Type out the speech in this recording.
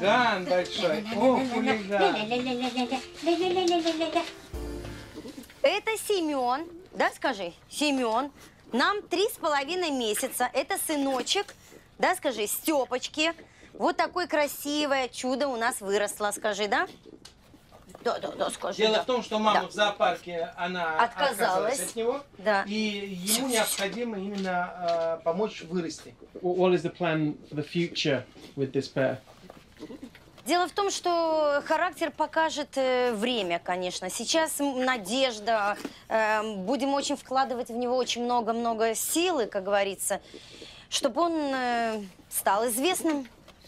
хулиган большой. О, хулиган. Это Семен, да, скажи, Семен. Нам 3,5 месяца. Это сыночек, да, скажи, Степочки. Вот такое красивое чудо у нас выросло, скажи, да? Да, скажи. Дело в том, что мама в зоопарке, она отказалась от него, да. и ему необходимо именно помочь вырасти. What is the plan for the future with this pair? Дело в том, что характер покажет время, конечно. Сейчас надежда, будем очень вкладывать в него очень много-много силы, как говорится, чтобы он стал известным.